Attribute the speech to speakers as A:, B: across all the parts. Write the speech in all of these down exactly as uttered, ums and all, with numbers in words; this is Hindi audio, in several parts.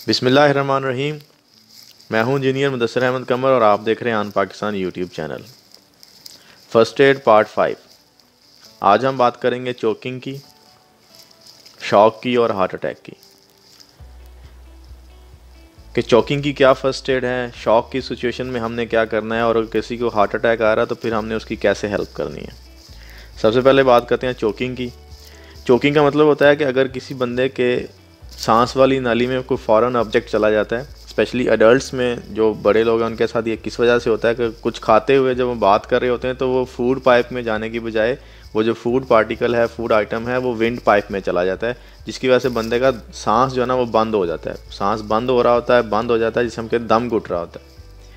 A: बिस्मिल्लाहिर्रहमानिर्रहीम। मैं हूं इंजीनियर मुदस्सिर अहमद कमर और आप देख रहे हैं आन Pakistan YouTube channel. First aid part five. आज हम बात करेंगे चोकिंग की, शॉक की और हार्ट अटैक की। कि चोकिंग की क्या फ़र्स्ट एड है, शॉक की सिचुएशन में हमने क्या करना है और अगर किसी को हार्ट अटैक आ रहा है तो फिर हमने उसकी कैसे हेल्प करनी है। सबसे पहले बात करते हैं चोकिंग की। चोकिंग का मतलब होता है कि अगर किसी बंदे के सांस वाली नाली में कोई फ़ॉरेन ऑब्जेक्ट चला जाता है, स्पेशली अडल्ट्स में जो बड़े लोग हैं उनके साथ ये किस वजह से होता है कि कुछ खाते हुए जब वो बात कर रहे होते हैं तो वो फूड पाइप में जाने की बजाय वो जो फूड पार्टिकल है, फूड आइटम है, वो विंड पाइप में चला जाता है, जिसकी वजह से बंदे का सांस जो है ना वो बंद हो जाता है। सांस बंद हो रहा होता है बंद हो जाता है जिसे हम कहते दम घुट रहा होता है।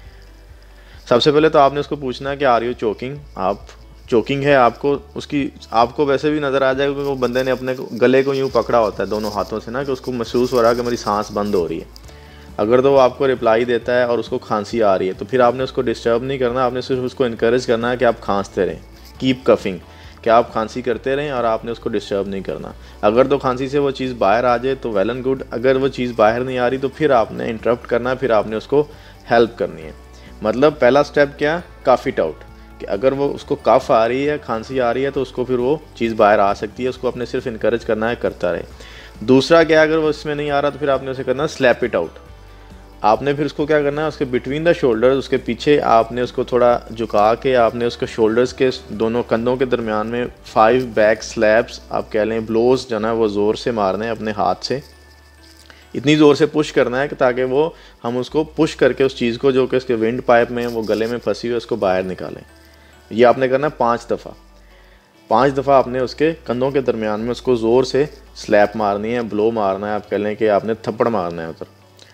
A: सबसे पहले तो आपने उसको पूछना है कि आर यू चोकिंग। आप चोकिंग है, आपको उसकी आपको वैसे भी नज़र आ जाएगा क्योंकि वो बंदे ने अपने गले को यूँ पकड़ा होता है दोनों हाथों से ना, कि उसको महसूस हो रहा है कि मेरी सांस बंद हो रही है। अगर तो वो आपको रिप्लाई देता है और उसको खांसी आ रही है तो फिर आपने उसको डिस्टर्ब नहीं करना, आपने सिर्फ उसको इनकरेज करना है कि आप खांसते रहें, कीप कफिंग, कि आप खांसी करते रहें और आपने उसको डिस्टर्ब नहीं करना। अगर तो खांसी से वो चीज़ बाहर आ जाए तो वेल एंड गुड, अगर वो चीज़ बाहर नहीं आ रही तो फिर आपने इंटरप्ट करना है, फिर आपने उसको हेल्प करनी है। मतलब पहला स्टेप क्या, कफ इट आउट, कि अगर वो उसको कफ आ रही है, खांसी आ रही है तो उसको फिर वो चीज़ बाहर आ सकती है, उसको आपने सिर्फ इनकरेज करना है, करता रहे। दूसरा क्या, अगर वो इसमें नहीं आ रहा तो फिर आपने उसे करना है स्लैप इट आउट। आपने फिर उसको क्या करना है, उसके बिटवीन द शोल्डर्स, उसके पीछे आपने उसको थोड़ा झुका के आपने उसके शोल्डर्स के दोनों कंधों के दरमियान में फाइव बैक स्लैप्स आप कह लें, ब्लोज जो है वो ज़ोर से मारने हैं अपने हाथ से। इतनी ज़ोर से पुश करना है कि ताकि वो हम उसको पुश करके उस चीज़ को जो कि उसके विंड पाइप में वो गले में फंसी हुई है उसको बाहर निकालें। ये आपने करना है पाँच दफ़ा। पांच दफ़ा आपने उसके कंधों के दरमियान में उसको ज़ोर से स्लैप मारनी है, ब्लो मारना है, आप कह लें कि आपने थप्पड़ मारना है उधर।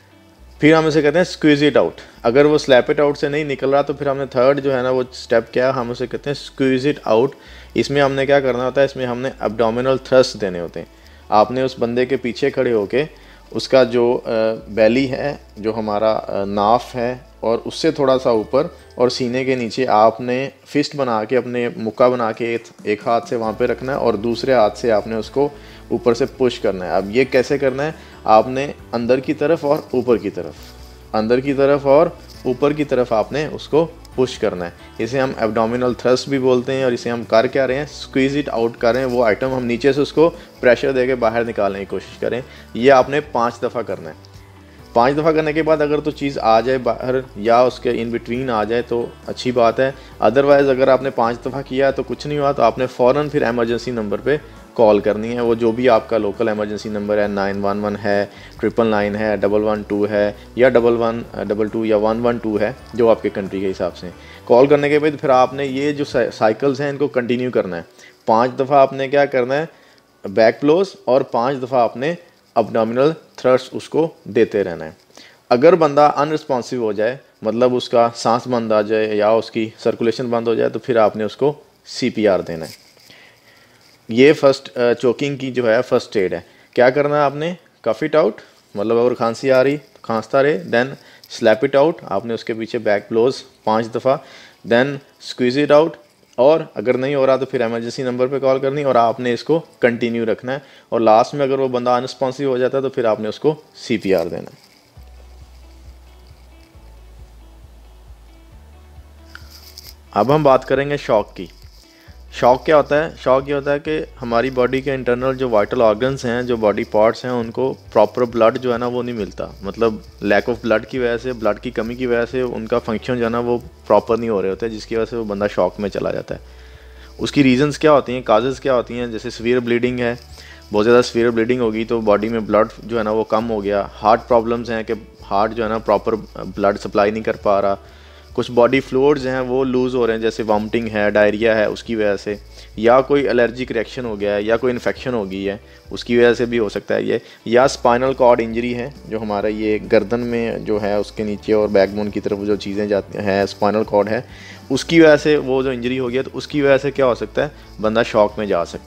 A: फिर हम इसे कहते हैं स्क्वीज़ इट आउट। अगर वो स्लैप इट आउट से नहीं निकल रहा तो फिर हमने थर्ड जो है ना वो स्टेप क्या, हम उसे कहते हैं स्क्वीज़ इट आउट। इसमें हमने क्या करना होता है, इसमें हमने एब्डोमिनल थ्रस्ट देने होते हैं। आपने उस बंदे के पीछे खड़े होके उसका जो बैली है, जो हमारा नाफ है, और उससे थोड़ा सा ऊपर और सीने के नीचे आपने फिस्ट बना के अपने मुक्का बना के एक हाथ से वहाँ पे रखना है और दूसरे हाथ से आपने उसको ऊपर से पुश करना है। अब ये कैसे करना है, आपने अंदर की तरफ और ऊपर की तरफ, अंदर की तरफ और ऊपर की तरफ आपने उसको पुश करना है। इसे हम एब्डोमिनल थ्रस्ट भी बोलते हैं और इसे हम कर क्या रहे हैं, स्क्वीज़ इट आउट कर रहे हैं। वो आइटम हम नीचे से उसको प्रेशर दे के बाहर निकालने की कोशिश करें। ये आपने पाँच दफ़ा करना है। पाँच दफ़ा करने के बाद अगर तो चीज़ आ जाए बाहर या उसके इन बिटवीन आ जाए तो अच्छी बात है। अदरवाइज़ अगर आपने पाँच दफ़ा किया तो कुछ नहीं हुआ तो आपने फ़ौरन फिर एमरजेंसी नंबर पे कॉल करनी है। वो जो भी आपका लोकल एमरजेंसी नंबर है, नाइन वन वन है, ट्रिपल नाइन है, डबल वन टू है, या डबल वन डबल टू या वन वन टू है, जो आपके कंट्री के हिसाब से। कॉल करने के बाद फिर आपने ये जो साइकिल्स हैं इनको कंटिन्यू करना है। पाँच दफ़ा आपने क्या करना है, बैक ब्लोज, और पाँच दफ़ा आपने एब्डोमिनल थ्रस्ट उसको देते रहना है। अगर बंदा अनरिस्पॉन्सिव हो जाए, मतलब उसका सांस बंद आ जाए या उसकी सर्कुलेशन बंद हो जाए, तो फिर आपने उसको सी पी आर देना है। ये फर्स्ट चोकिंग की जो है फर्स्ट एड है। क्या करना है आपने, कफ इट आउट, मतलब अगर खांसी आ रही तो खांसता रहे। देन स्लैप इट आउट, आपने उसके पीछे बैक ब्लोज पाँच दफ़ा। देन स्क्वीज़ इट आउट, और अगर नहीं हो रहा तो फिर एमरजेंसी नंबर पे कॉल करनी और आपने इसको कंटिन्यू रखना है। और लास्ट में अगर वो बंदा अनरिस्पॉन्सिव हो जाता है तो फिर आपने उसको सी पी आर देना है। अब हम बात करेंगे शॉक की। शॉक क्या होता है, शॉक ये होता है कि हमारी बॉडी के इंटरनल जो वाइटल ऑर्गन्स हैं, जो बॉडी पार्ट्स हैं, उनको प्रॉपर ब्लड जो है ना वो नहीं मिलता। मतलब लैक ऑफ ब्लड की वजह से, ब्लड की कमी की वजह से उनका फंक्शन जो है ना वो प्रॉपर नहीं हो रहे होते, जिसकी वजह से वो बंदा शॉक में चला जाता है। उसकी रीजंस क्या होती हैं, काजेज़ क्या होती हैं, जैसे सीवियर ब्लीडिंग है, बहुत ज़्यादा सीवियर ब्लीडिंग होगी तो बॉडी में ब्लड जो है ना वो कम हो गया। हार्ट प्रॉब्लम्स हैं कि हार्ट जो है ना प्रॉपर ब्लड सप्लाई नहीं कर पा रहा। कुछ बॉडी फ्लूइड्स हैं वो लूज़ हो रहे हैं, जैसे वॉमिटिंग है, डायरिया है, उसकी वजह से, या कोई एलर्जिक रिएक्शन हो गया है, या कोई इन्फेक्शन हो गई है, उसकी वजह से भी हो सकता है ये। या स्पाइनल कॉर्ड इंजरी है, जो हमारा ये गर्दन में जो है उसके नीचे और बैकबोन की तरफ जो चीज़ें जाती हैं, स्पाइनल कॉर्ड है, उसकी वजह से वो जो इंजरी हो गया तो उसकी वजह से क्या हो सकता है, बंदा शॉक में जा सकता है।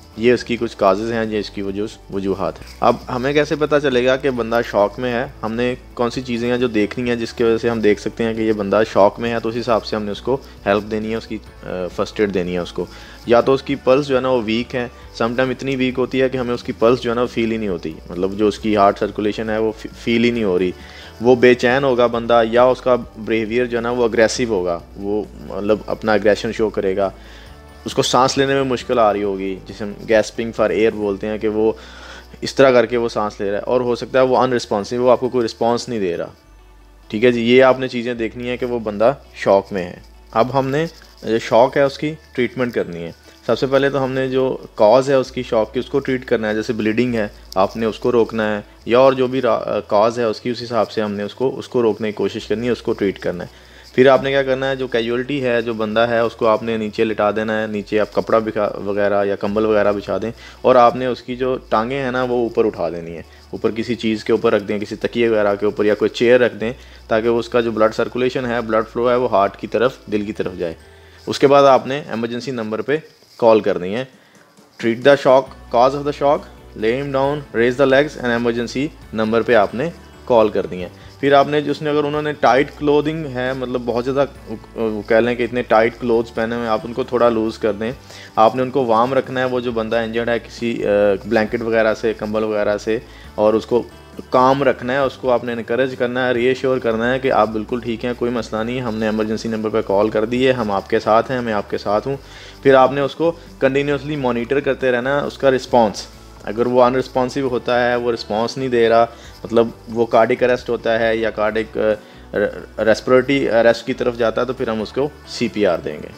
A: ये इसकी कुछ काजेज़ हैं, ये इसकी वजूह वजूहात है। अब हमें कैसे पता चलेगा कि बंदा शॉक में है? हमने कौन सी चीज़ें हैं जो देखनी है जिसकी वजह से हम देख सकते हैं कि ये बंदा शॉक में है, तो उस हिसाब से हमने उसको हेल्प देनी है, उसकी फ़र्स्ट एड देनी है उसको। या तो उसकी पल्स जो है ना वो वीक है, समटाइम इतनी वीक होती है कि हमें उसकी पल्स जो है ना वो फील ही नहीं होती, मतलब जो उसकी हार्ट सर्कुलेशन है वो फील ही नहीं हो रही। वो बेचैन होगा बंदा, या उसका बिहेवियर जो है ना वो अग्रेसिव होगा, वो मतलब अपना एग्रेशन शो करेगा। उसको सांस लेने में मुश्किल आ रही होगी, जिसे हम गैस्पिंग फॉर एयर बोलते हैं, कि वो इस तरह करके वो सांस ले रहा है, और हो सकता है वो अनरिस्पॉन्सिव, वो आपको कोई रिस्पॉन्स नहीं दे रहा। ठीक है जी, ये आपने चीज़ें देखनी है कि वो बंदा शॉक में है। अब हमने जो शॉक है उसकी ट्रीटमेंट करनी है। सबसे पहले तो हमने जो कॉज़ है उसकी शॉक की उसको ट्रीट करना है। जैसे ब्लीडिंग है, आपने उसको रोकना है, या और जो भी कॉज़ है उसकी, उस हिसाब से हमने उसको उसको रोकने की कोशिश करनी है, उसको ट्रीट करना है। फिर आपने क्या करना है, जो कैजुअलिटी है, जो बंदा है, उसको आपने नीचे लिटा देना है। नीचे आप कपड़ा बिछा वगैरह या कंबल वगैरह बिछा दें, और आपने उसकी जो टांगें हैं ना वो ऊपर उठा देनी है, ऊपर किसी चीज़ के ऊपर रख दें, किसी तकिए वगैरह के ऊपर, या कोई चेयर रख दें, ताकि उसका जो ब्लड सर्कुलेशन है, ब्लड फ्लो है, वो हार्ट की तरफ, दिल की तरफ जाए। उसके बाद आपने एमरजेंसी नंबर पे कॉल करनी है। Treat the shock, cause of the shock, lay him down, raise the legs, and emergency number पे आपने कॉल करनी है। फिर आपने जिसने, अगर उन्होंने टाइट क्लोथिंग है, मतलब बहुत ज़्यादा कह लें कि इतने टाइट क्लोथ्स पहने हुए, आप उनको थोड़ा लूज़ कर दें। आपने उनको वार्म रखना है, वो जो बंदा इंजर्ड है, किसी ब्लैंकेट वगैरह से, कंबल वगैरह से, और उसको काम रखना है। उसको आपने इनकरेज करना है, रीएश्योर करना है कि आप बिल्कुल ठीक हैं, कोई मसला नहीं है, हमने एमरजेंसी नंबर पर कॉल कर दी है, हम आपके साथ हैं, मैं आपके साथ हूँ। फिर आपने उसको कंटिन्यूसली मॉनिटर करते रहना है, उसका रिस्पॉन्स। अगर वो अनरिस्पॉन्सिव होता है, वो रिस्पॉन्स नहीं दे रहा, मतलब वो कार्डिक अरेस्ट होता है या कार्डिक रेस्पिरेटरी अरेस्ट की तरफ जाता है, तो फिर हम उसको सीपीआर देंगे।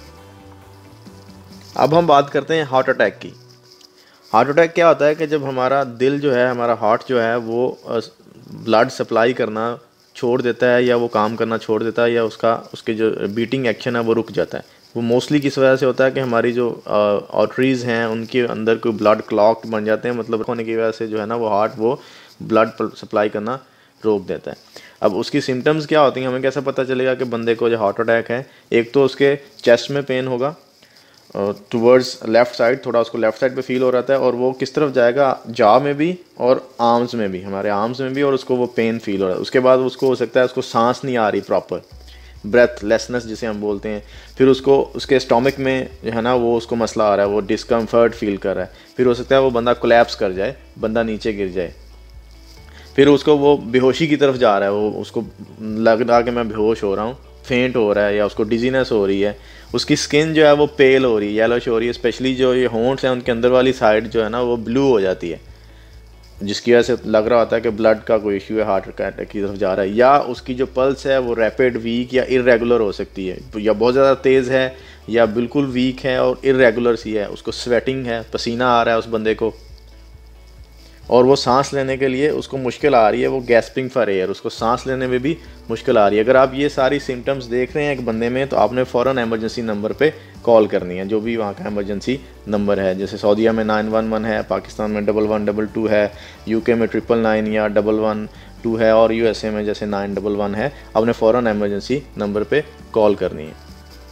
A: अब हम बात करते हैं हार्ट अटैक की। हार्ट अटैक क्या होता है कि जब हमारा दिल जो है, हमारा हार्ट जो है, वो ब्लड सप्लाई करना छोड़ देता है, या वो काम करना छोड़ देता है, या उसका उसके जो बीटिंग एक्शन है वो रुक जाता है। वो मोस्टली किस वजह से होता है कि हमारी जो आर्टरीज़ हैं उनके अंदर कोई ब्लड क्लॉट बन जाते हैं, मतलब होने की वजह से जो है ना वो हार्ट वो ब्लड सप्लाई करना रोक देता है। अब उसकी सिम्टम्स क्या होती हैं, हमें कैसे पता चलेगा कि बंदे को जो हार्ट अटैक है? एक तो उसके चेस्ट में पेन होगा, टूवर्ड्स लेफ़्ट साइड, थोड़ा उसको लेफ़्ट साइड पे फील हो रहा है, और वो किस तरफ जाएगा, जॉ में भी और आर्म्स में भी, हमारे आर्म्स में भी, और उसको वो पेन फील हो रहा है। उसके बाद उसको हो सकता है उसको सांस नहीं आ रही प्रॉपर, ब्रेथलेसनेस जिसे हम बोलते हैं। फिर उसको उसके स्टोमक में जो है ना वो उसको मसला आ रहा है, वो डिस्कम्फर्ट फील कर रहा है। फिर हो सकता है वो बंदा कोलैप्स कर जाए, बंदा नीचे गिर जाए। फिर उसको वो बेहोशी की तरफ जा रहा है, वो उसको लग रहा कि मैं बेहोश हो रहा हूँ, फेंट हो रहा है, या उसको डिजीनेस हो रही है। उसकी स्किन जो है वो पेल हो रही है, येलोश हो रही है, स्पेशली जो ये होंठ हैं उनके अंदर वाली साइड जो है ना वो ब्लू हो जाती है, जिसकी वजह से लग रहा होता है कि ब्लड का कोई इश्यू है, हार्ट अटैक की तरफ जा रहा है। या उसकी जो पल्स है वो रैपिड, वीक या इरेगुलर हो सकती है, या बहुत ज़्यादा तेज़ है, या बिल्कुल वीक है और इरेगुलर सी है। उसको स्वेटिंग है, पसीना आ रहा है उस बंदे को, और वो सांस लेने के लिए उसको मुश्किल आ रही है, वो गैस्पिंग फॉर एयर, उसको सांस लेने में भी मुश्किल आ रही है। अगर आप ये सारी सिम्टम्स देख रहे हैं एक बंदे में, तो आपने फ़ौरन एमरजेंसी नंबर पे कॉल करनी है, जो भी वहाँ का एमरजेंसी नंबर है। जैसे सऊदीया में नाइन वन वन है, पाकिस्तान में डबल वन डबल टू है, यूके में ट्रिपल नाइन या डबल वन टू है, और यूएसए में जैसे नाइन डबल वन है। आपने फ़ौरन एमरजेंसी नंबर पे कॉल करनी है।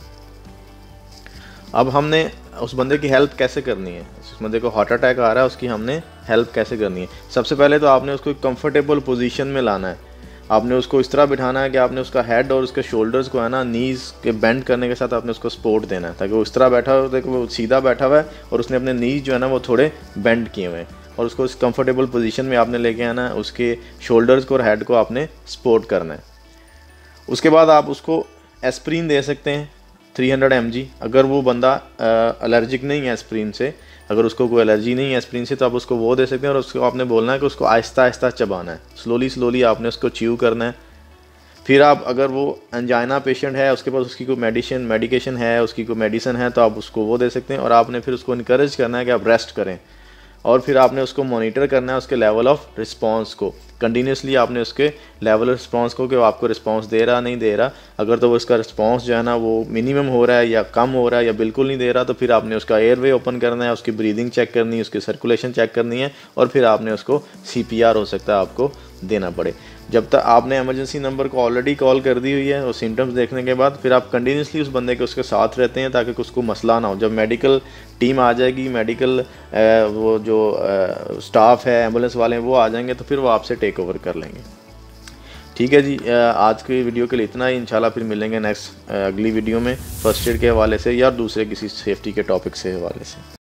A: अब हमने उस बंदे की हेल्प कैसे करनी है, उस बंदे को हार्ट अटैक आ रहा है, उसकी हमने हेल्प कैसे करनी है? सबसे पहले तो आपने उसको कंफर्टेबल पोजीशन में लाना है। आपने उसको इस तरह बिठाना है कि आपने उसका हेड और उसके शोल्डर्स को है ना नीज़ के बेंड करने के साथ आपने उसको सपोर्ट देना है, ताकि वो इस तरह बैठा हो, देखो वो सीधा बैठा हुआ है और उसने अपने नीज़ जो है ना वो थोड़े बेंड किए हुए हैं, और उसको इस कंफर्टेबल पोजीशन में आपने लेके आना है। उसके शोल्डर्स को और हेड को आपने सपोर्ट करना है। उसके बाद आप उसको एस्प्रीन दे सकते हैं थ्री हंड्रेड एम जी। अगर वो बंदा एलर्जिक नहीं है एस्प्रीन से, अगर उसको कोई एलर्जी नहीं है एस्प्रीन से, तो आप उसको वो दे सकते हैं। और उसको आपने बोलना है कि उसको आहिस्ता आहिस्ता चबाना है, स्लोली स्लोली आपने उसको च्यू करना है। फिर आप, अगर वो एंजाइना पेशेंट है, उसके पास उसकी कोई मेडिसिन मेडिकेशन है, उसकी कोई मेडिसिन है, तो आप उसको वो दे सकते हैं। और आपने फिर उसको इनकरेज करना है कि आप रेस्ट करें, और फिर आपने उसको मॉनिटर करना है, उसके लेवल ऑफ रिस्पांस को कंटिन्यूसली आपने उसके लेवल ऑफ रिस्पांस को, कि वो आपको रिस्पांस दे रहा नहीं दे रहा। अगर तो वो उसका रिस्पांस जो है ना वो मिनिमम हो रहा है, या कम हो रहा है, या बिल्कुल नहीं दे रहा, तो फिर आपने उसका एयरवे ओपन करना है, उसकी ब्रीदिंग चेक करनी है, उसकी सर्कुलेशन चेक करनी है, और फिर आपने उसको सीपीआर हो सकता है आपको देना पड़े। जब तक आपने इमरजेंसी नंबर को ऑलरेडी कॉल कर दी हुई है और सिम्टम्स देखने के बाद फिर आप कंटिन्यूसली उस बंदे के उसके साथ रहते हैं ताकि उसको मसला ना हो। जब मेडिकल टीम आ जाएगी, मेडिकल वो जो स्टाफ है, एम्बुलेंस वाले हैं, वो आ जाएंगे तो फिर वो आपसे टेक ओवर कर लेंगे। ठीक है जी, आज की वीडियो के लिए इतना ही। इंशाल्लाह फिर मिलेंगे नेक्स्ट अगली वीडियो में फर्स्ट एड के हवाले से या दूसरे किसी सेफ्टी के टॉपिक से हवाले से।